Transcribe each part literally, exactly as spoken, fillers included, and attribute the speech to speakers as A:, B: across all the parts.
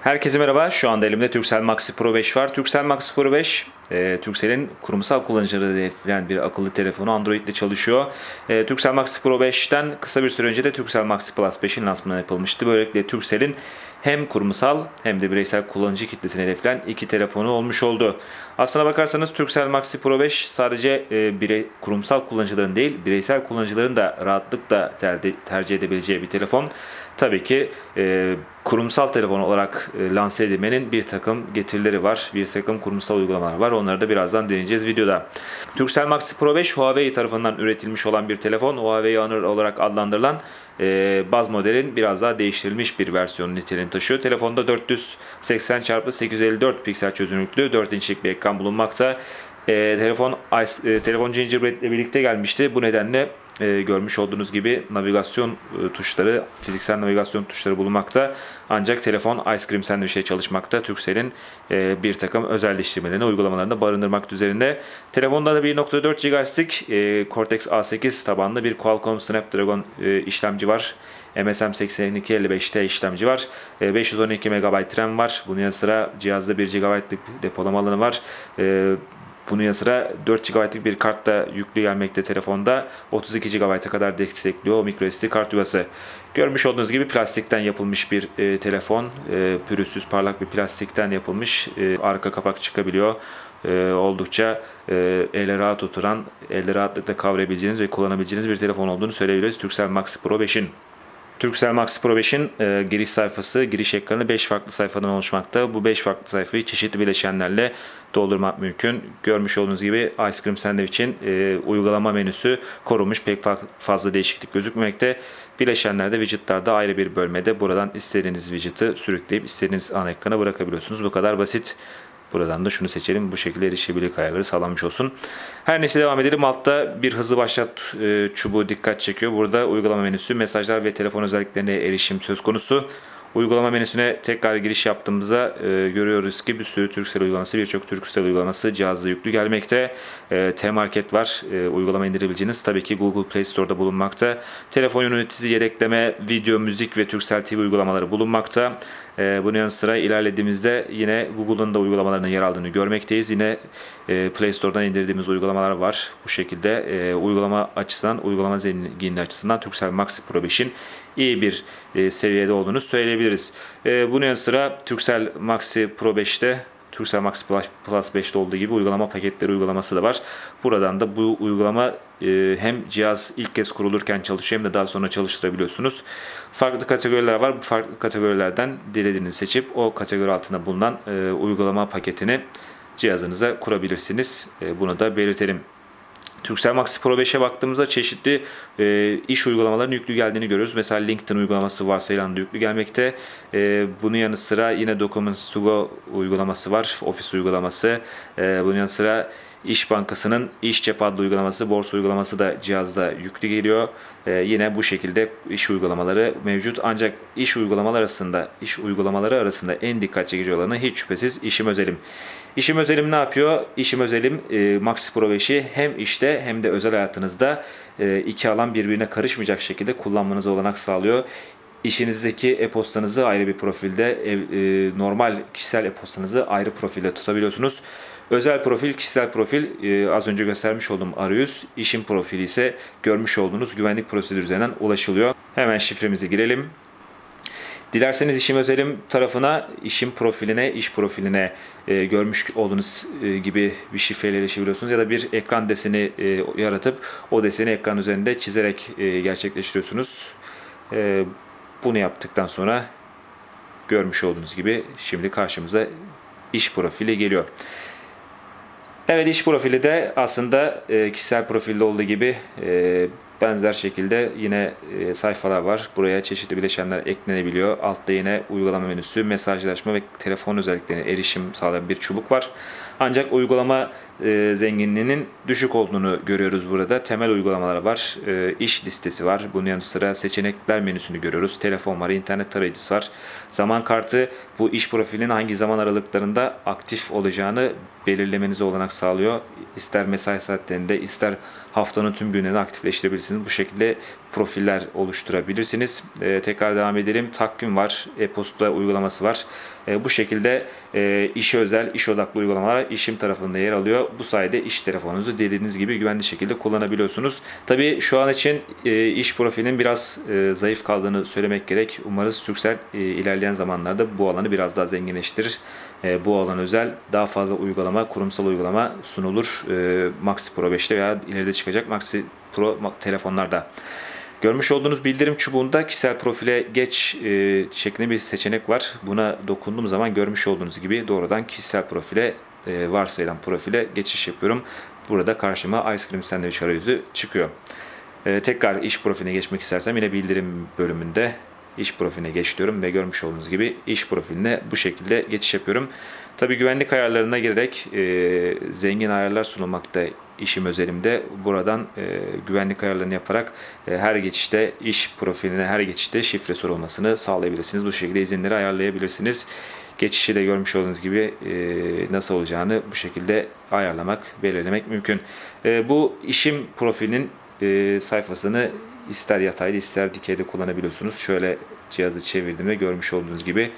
A: Herkese merhaba. Şu anda elimde Turkcell Maxi Pro beş var. Turkcell Maxi Pro beş, e, Turkcell'in kurumsal kullanıcıları hedefleyen bir akıllı telefonu. Android ile çalışıyor. E, Turkcell Maxi Pro beşten kısa bir süre önce de Turkcell Maxi Plus beşin lansmanı yapılmıştı. Böylelikle Turkcell'in hem kurumsal hem de bireysel kullanıcı kitlesini hedefleyen iki telefonu olmuş oldu. Aslına bakarsanız Turkcell Maxi Pro beş sadece e, birey, kurumsal kullanıcıların değil, bireysel kullanıcıların da rahatlıkla ter tercih edebileceği bir telefon. Tabii ki e, kurumsal telefon olarak e, lanse edilmenin bir takım getirileri var. Bir takım kurumsal uygulamalar var. Onları da birazdan deneyeceğiz videoda. Turkcell Maxi Pro beş Huawei tarafından üretilmiş olan bir telefon. Huawei Honor olarak adlandırılan e, baz modelin biraz daha değiştirilmiş bir versiyonu niteliğini taşıyor. Telefonda dört yüz seksen çarpı sekiz yüz elli dört piksel çözünürlüklü dört inçlik bir ekran bulunmakta. E, telefon e, telefon Gingerbread ile birlikte gelmişti. Bu nedenle e, görmüş olduğunuz gibi navigasyon e, tuşları, fiziksel navigasyon tuşları bulunmakta. Ancak telefon Ice Cream Sandwich'e çalışmakta. Turkcell'in e, bir takım özelleştirmelerini uygulamalarında barındırmak üzerinde. Telefonda da bir nokta dört gigahertzlik e, Cortex A sekiz tabanlı bir Qualcomm Snapdragon e, işlemci var. M S M seksen iki elli beş T işlemci var. E, beş yüz on iki megabayt RAM var. Bunun yanı sıra cihazda bir gigabaytlık depolama alanı var. E, Bunun yanı sıra dört gigabaytlık bir kart da yüklü gelmekte telefonda. otuz iki gigabayta kadar destekliyor o microSD kart yuvası. Görmüş olduğunuz gibi plastikten yapılmış bir e, telefon. E, pürüzsüz parlak bir plastikten yapılmış. E, arka kapak çıkabiliyor. E, oldukça e, ele rahat oturan, elde rahatlıkla kavrayabileceğiniz ve kullanabileceğiniz bir telefon olduğunu söyleyebiliriz Turkcell Maxi Pro beşin. Turkcell Maxi Pro beşin e, giriş sayfası, giriş ekranı beş farklı sayfadan oluşmakta. Bu beş farklı sayfayı çeşitli bileşenlerle doldurmak mümkün. Görmüş olduğunuz gibi Ice Cream Sandwich'in e, uygulama menüsü korunmuş, pek fazla değişiklik gözükmekte. Bileşenlerde, widgetlarda ayrı bir bölmede buradan istediğiniz widget'ı sürükleyip istediğiniz ana ekrana bırakabiliyorsunuz. Bu kadar basit. Buradan da şunu seçelim. Bu şekilde erişebilirlik ayarları sağlanmış olsun. Her neyse devam edelim. Altta bir hızlı başlat e, çubuğu dikkat çekiyor. Burada uygulama menüsü, mesajlar ve telefon özelliklerine erişim söz konusu. Uygulama menüsüne tekrar giriş yaptığımızda e, görüyoruz ki bir sürü Turkcell uygulaması, birçok Turkcell uygulaması cihazda yüklü gelmekte. E, T-Market var. E, uygulama indirebileceğiniz. Tabii ki Google Play Store'da bulunmakta. Telefon yöneticisi, yedekleme, video, müzik ve Turkcell T V uygulamaları bulunmakta. E, bunun yanı sıra ilerlediğimizde yine Google'ın da uygulamalarının yer aldığını görmekteyiz. Yine e, Play Store'dan indirdiğimiz uygulamalar var. Bu şekilde e, uygulama açısından, uygulama zenginliği açısından Turkcell Maxi Pro beşin iyi bir e, seviyede olduğunu söyleyebiliriz. E, bunun yanı sıra Turkcell Maxi Pro beşte, Turkcell Maxi Plus beşte olduğu gibi uygulama paketleri uygulaması da var. Buradan da bu uygulama e, hem cihaz ilk kez kurulurken çalışıyor hem de daha sonra çalıştırabiliyorsunuz. Farklı kategoriler var. Bu farklı kategorilerden dilediğinizi seçip o kategori altında bulunan e, uygulama paketini cihazınıza kurabilirsiniz. E, bunu da belirtelim. Turkcell Maxi Pro beşe baktığımızda çeşitli e, iş uygulamalarının yüklü geldiğini görüyoruz. Mesela LinkedIn uygulaması varsayılan da yüklü gelmekte. E, bunun yanı sıra yine Documents to Go uygulaması var. Office uygulaması. E, bunun yanı sıra İş Bankası'nın İş Cep adlı uygulaması, borsa uygulaması da cihazda yüklü geliyor. Ee, yine bu şekilde iş uygulamaları mevcut. Ancak iş uygulamaları arasında, iş uygulamaları arasında en dikkat çekici olanı hiç şüphesiz İşim Özelim. İşim Özelim ne yapıyor? İşim Özelim e, Maxi Pro beşi hem işte hem de özel hayatınızda e, iki alan birbirine karışmayacak şekilde kullanmanıza olanak sağlıyor. İşinizdeki e-postanızı ayrı bir profilde, e, e, normal kişisel e-postanızı ayrı profilde tutabiliyorsunuz. Özel profil, kişisel profil e, az önce göstermiş olduğum arayüz, işin profili ise görmüş olduğunuz güvenlik prosedürü üzerinden ulaşılıyor. Hemen şifremizi girelim. Dilerseniz işim özelim tarafına, işin profiline, iş profiline e, görmüş olduğunuz e, gibi bir şifreyle erişebiliyorsunuz. Ya da bir ekran deseni e, yaratıp o deseni ekran üzerinde çizerek e, gerçekleştiriyorsunuz. E, bunu yaptıktan sonra görmüş olduğunuz gibi şimdi karşımıza iş profili geliyor. Evet, iş profili de aslında e, kişisel profilde olduğu gibi e, benzer şekilde yine e, sayfalar var. Buraya çeşitli bileşenler eklenebiliyor. Altta yine uygulama menüsü, mesajlaşma ve telefon özelliklerine erişim sağlayan bir çubuk var. Ancak uygulama e, zenginliğinin düşük olduğunu görüyoruz burada. Temel uygulamalar var. E, iş listesi var. Bunun yanı sıra seçenekler menüsünü görüyoruz. Telefon var, internet tarayıcısı var. Zaman kartı bu iş profilinin hangi zaman aralıklarında aktif olacağını belirlemenize olanak sağlıyor. İster mesai saatlerinde, ister haftanın tüm günlerini aktifleştirebilirsiniz. Bu şekilde profiller oluşturabilirsiniz. E, tekrar devam edelim. Takvim var. E-posta uygulaması var. E, bu şekilde e, işe özel, iş odaklı uygulamalar işim tarafında yer alıyor. Bu sayede iş telefonunuzu dediğiniz gibi güvenli şekilde kullanabiliyorsunuz. Tabii şu an için e, iş profilinin biraz e, zayıf kaldığını söylemek gerek. Umarız Turkcell e, ilerleyen zamanlarda bu alanı biraz daha zenginleştirir. E, bu alan özel daha fazla uygulama, kurumsal uygulama sunulur. E, Maxi Pro beşte veya ileride çıkacak Maxi Pro telefonlarda. Görmüş olduğunuz bildirim çubuğunda kişisel profile geç e, şeklinde bir seçenek var. Buna dokunduğum zaman görmüş olduğunuz gibi doğrudan kişisel profile, e, varsayılan profile geçiş yapıyorum. Burada karşıma Ice Cream Sandwich arayüzü çıkıyor. E, tekrar iş profiline geçmek istersem yine bildirim bölümünde iş profiline geç diyorum ve görmüş olduğunuz gibi iş profiline bu şekilde geçiş yapıyorum. Tabii güvenlik ayarlarına girerek e, zengin ayarlar sunulmakta işim özelimde. Buradan e, güvenlik ayarlarını yaparak e, her geçişte iş profiline her geçişte şifre sorulmasını sağlayabilirsiniz. Bu şekilde izinleri ayarlayabilirsiniz. Geçişi de görmüş olduğunuz gibi e, nasıl olacağını bu şekilde ayarlamak, belirlemek mümkün. E, bu işim profilinin e, sayfasını ister yatayda ister dikeyde kullanabiliyorsunuz. Şöyle cihazı çevirdiğimde görmüş olduğunuz gibi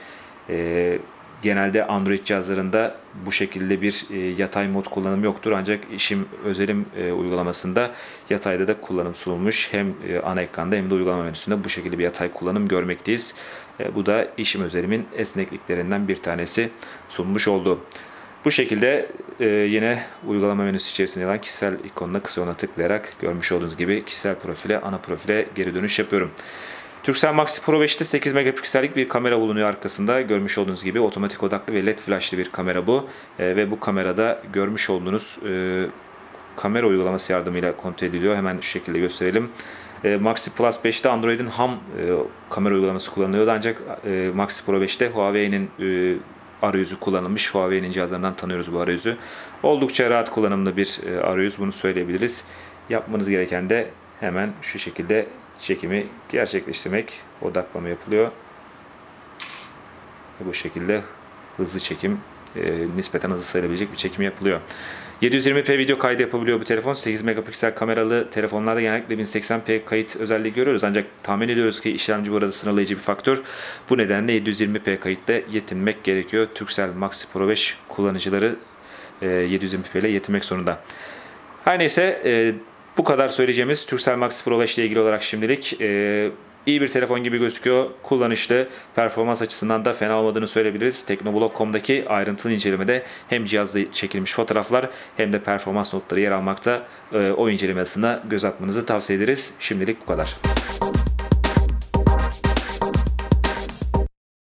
A: e, genelde Android cihazlarında bu şekilde bir e, yatay mod kullanımı yoktur. Ancak işim özelim e, uygulamasında yatayda da kullanım sunulmuş. Hem e, ana ekranda hem de uygulama menüsünde bu şekilde bir yatay kullanım görmekteyiz. E, bu da işim özelimin esnekliklerinden bir tanesi sunmuş oldu. Bu şekilde e, yine uygulama menüsü içerisinde olan kişisel ikonuna kısa ona tıklayarak görmüş olduğunuz gibi kişisel profile, ana profile geri dönüş yapıyorum. Turkcell Maxi Pro beşte sekiz megapiksellik bir kamera bulunuyor arkasında. Görmüş olduğunuz gibi otomatik odaklı ve led flashlı bir kamera bu. E, ve bu kamerada görmüş olduğunuz e, kamera uygulaması yardımıyla kontrol ediliyor. Hemen şu şekilde gösterelim. E, Maxi Plus beşte Android'in ham e, kamera uygulaması kullanılıyordu. Ancak e, Maxi Pro beşte Huawei'nin e, arayüzü kullanılmış. Huawei'nin cihazlarından tanıyoruz bu arayüzü. Oldukça rahat kullanımlı bir e, arayüz, bunu söyleyebiliriz. Yapmanız gereken de hemen şu şekilde çekimi gerçekleştirmek. Odaklama yapılıyor. Bu şekilde hızlı çekim, e, nispeten hızlı sayılabilecek bir çekim yapılıyor. yedi yüz yirmi p video kaydı yapabiliyor bu telefon. sekiz megapiksel kameralı telefonlarda genellikle bin seksen p kayıt özelliği görüyoruz. Ancak tahmin ediyoruz ki işlemci burada sınırlayıcı bir faktör. Bu nedenle yedi yüz yirmi p kayıtla yetinmek gerekiyor. Turkcell Maxi Pro beş kullanıcıları e, yedi yüz yirmi p ile yetinmek zorunda. Her neyse e, bu kadar söyleyeceğimiz Turkcell Maxi Pro beş ile ilgili olarak şimdilik. E, İyi bir telefon gibi gözüküyor. Kullanışlı, performans açısından da fena olmadığını söyleyebiliriz. teknoblog nokta com'daki ayrıntılı incelemede hem cihazda çekilmiş fotoğraflar hem de performans notları yer almakta. O incelemesine göz atmanızı tavsiye ederiz. Şimdilik bu kadar.